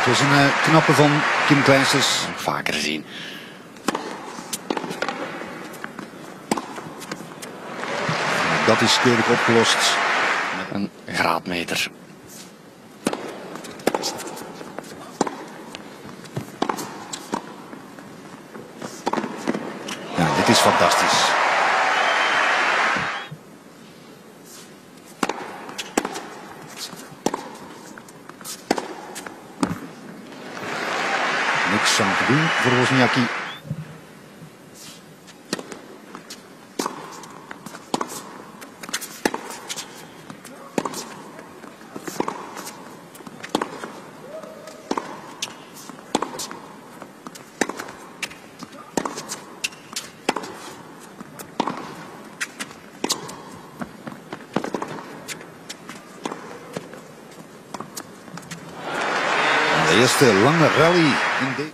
is een knappe van Kim Kleisters. Vaker zien. Dat is keurig opgelost. Een graadmeter. Ja, dit is fantastisch. Niks aan te doen voor Wozniacki. De eerste lange rally in de...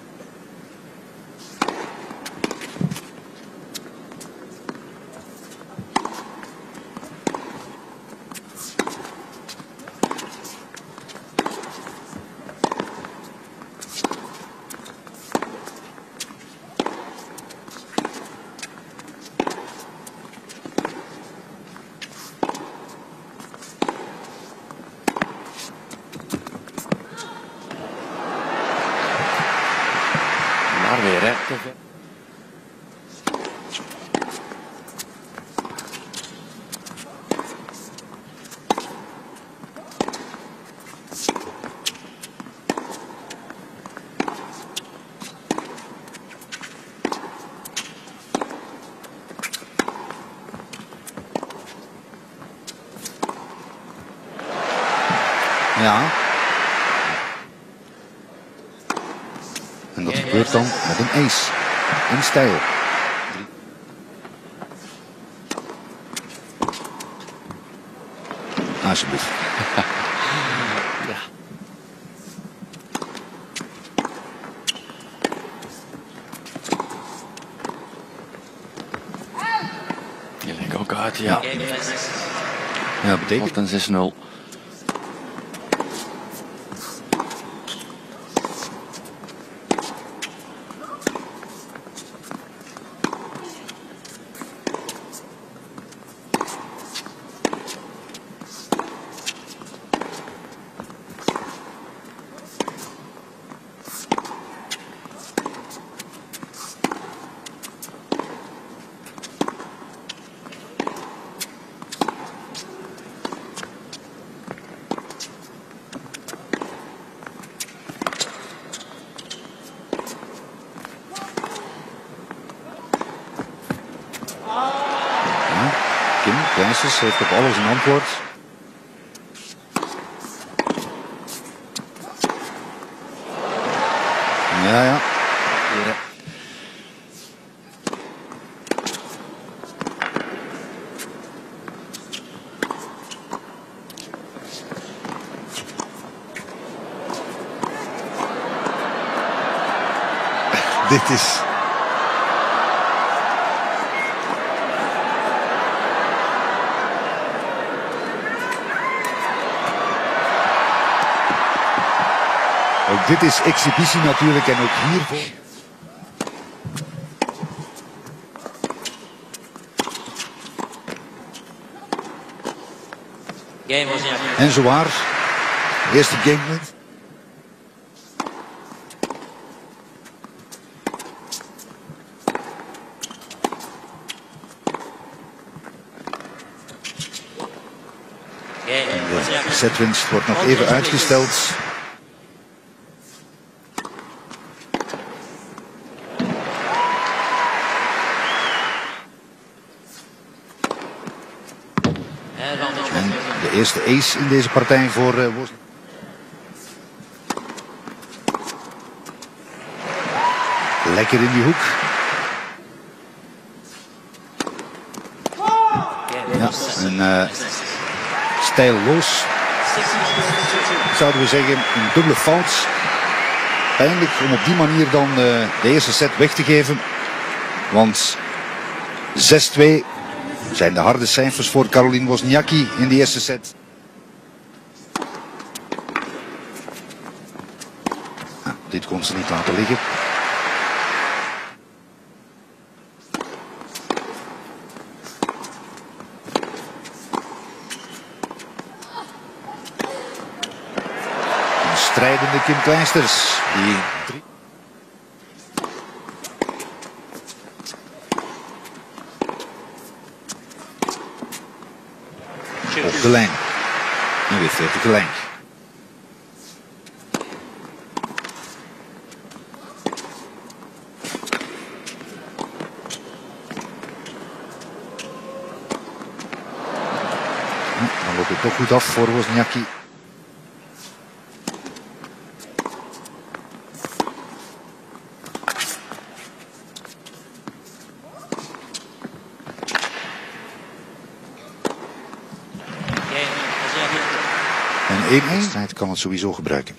Maar weer, hè. Ja. En dat gebeurt dan met een ace. In stijl. Alsjeblieft. Ja. Die lijkt ook uit, ja. Ja, betekent... Wordt een 6-0. Kim Kleisters heeft op alles een antwoord. Ja, ja. Dit is... Ook dit is exhibitie natuurlijk en ook hiervoor. En zowaar, eerste gamepunt. De setwinst wordt nog even uitgesteld. En de eerste ace in deze partij voor Wozniacki. Lekker in die hoek. Ja, een stijlloos, zouden we zeggen, een dubbele fout. Pijnlijk om op die manier dan de eerste set weg te geven. Want 6-2 zijn de harde cijfers voor Caroline Wozniacki in de eerste set. dit kon ze niet laten liggen. Een strijdende Kim Clijsters. Die op de lijn. En weer 40 lijn. Dan loopt het toch goed af voor Wozniacki. En 1-1. Hij kan het sowieso gebruiken.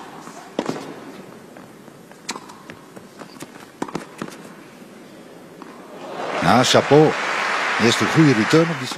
Ja, chapeau. Eerst een goede return op die.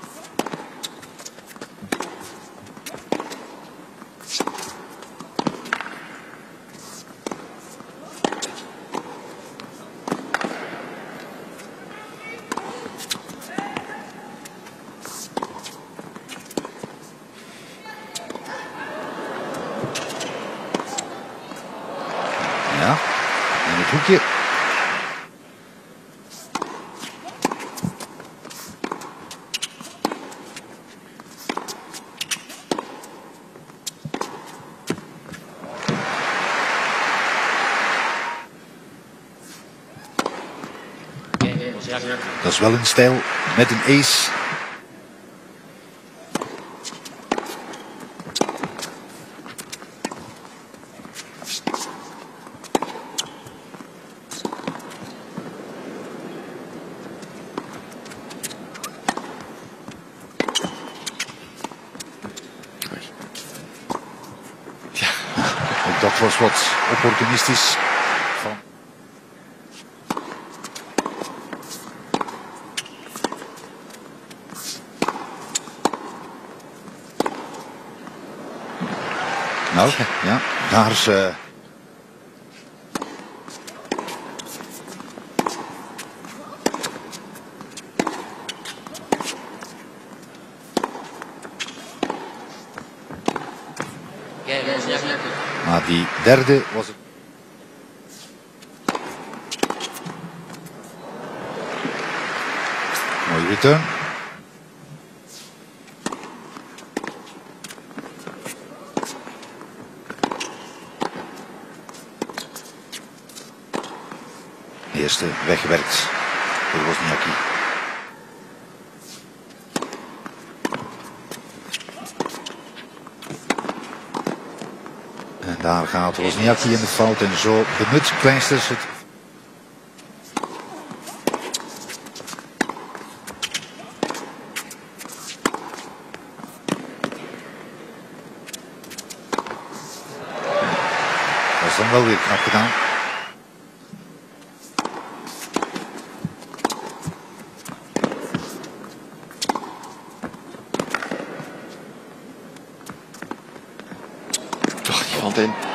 Ja, en het hoekje. Dat is wel een stijl met een ace. Ook dat was wat opportunistisch van. Nou, ja, daar is... Maar die derde was het. Mooie return. De eerste weggewerkt door Wozniacki. En daar gaat Wozniacki in de fout en zo benut Clijsters het. Dat is dan wel weer knap gedaan. Toch, die valt in.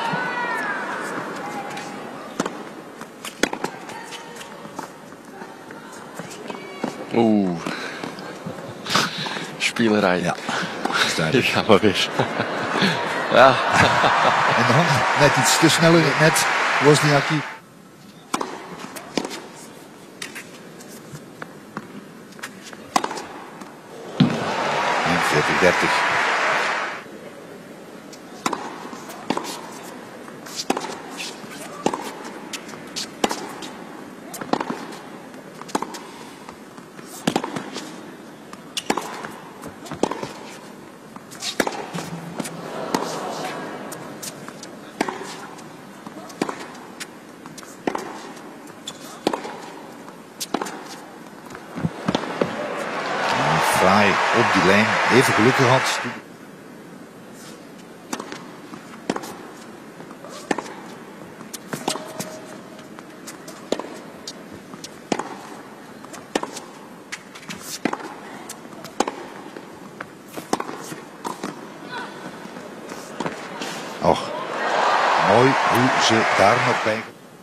Oeh. Spielerij. Ja, Hier gaan we weer. Ja. en dan net iets te snel in het net. Wozniacki. En 40-30. Fraai op die lijn, even geluk gehad. Och, mooi hoe ze daar nog bij.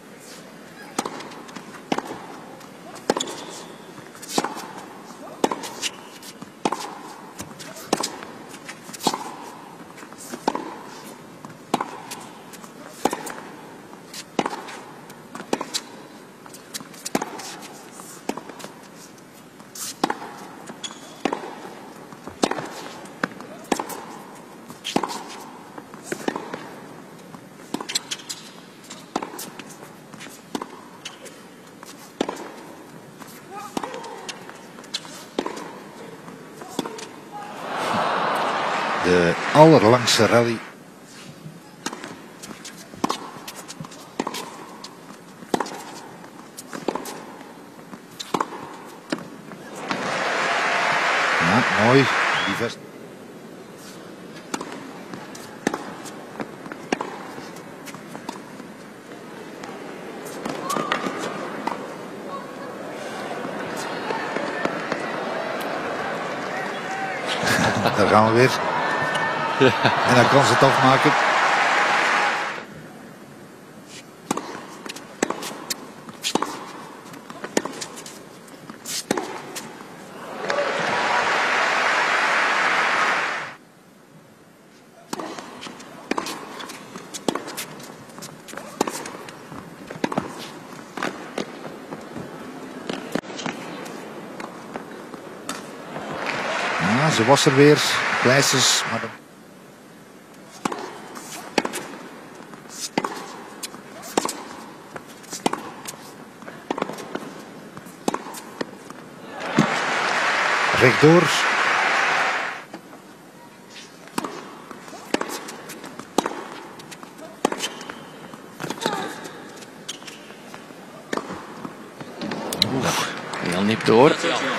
De allerlangste rally. Ja, mooi. Die vest. Daar gaan we weer. Ja. En dan kan ze het afmaken. Ja, ze was er weer. Kleisters, maar dan... Rechtdoor. Heel niet door.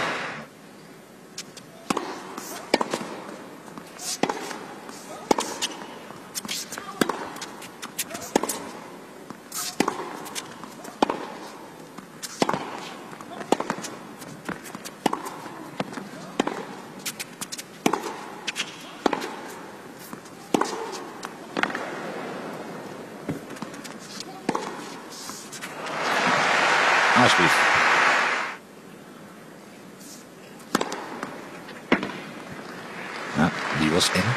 Alsjeblieft. Ja, die was in.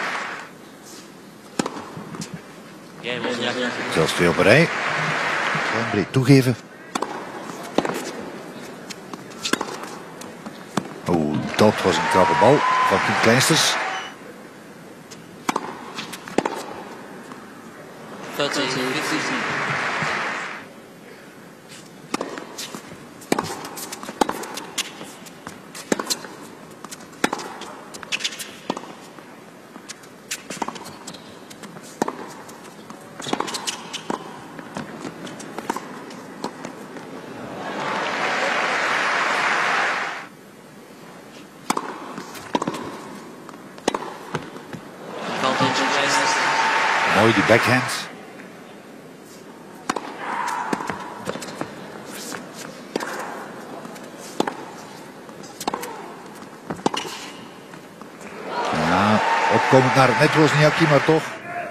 Zelfs 2 op een rij. Gewoon breed toegeven. Oh, dat was een krappe bal van Kim Kleisters. 13, 15. Mooi die backhand. Ja, opkomend naar het net Wozniacki, maar toch.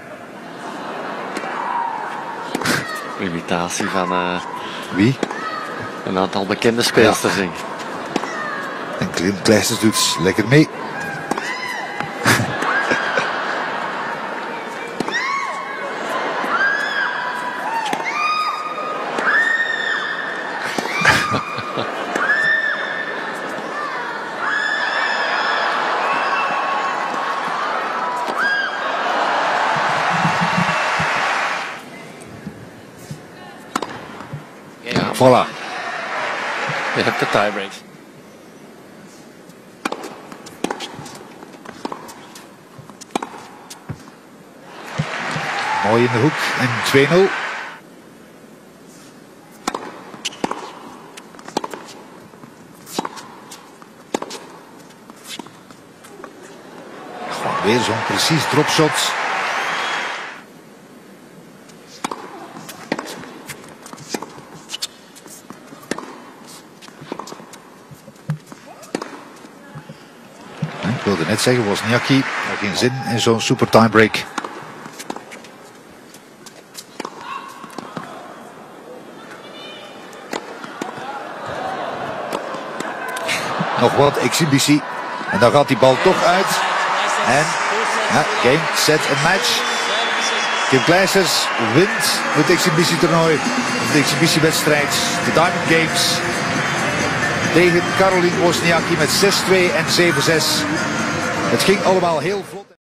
Imitatie van Wie? een aantal bekende speelsters. Ja. En Kim Kleisters doet lekker mee. Voilà. Je hebt de tiebreaks. Mooi in de hoek en 2-0. Gewoon weer zo'n precies dropshot. Ik wilde net zeggen, Wozniacki, nog geen zin in zo'n super tiebreak. nog wat exhibitie. En dan gaat die bal toch uit. En ja, game, set en match. Kim Clijsters wint het exhibitietoernooi. De exhibitiewedstrijd. De Diamond Games. Tegen Caroline Wozniacki met 6-2 en 7-6. Het ging allemaal heel vlot.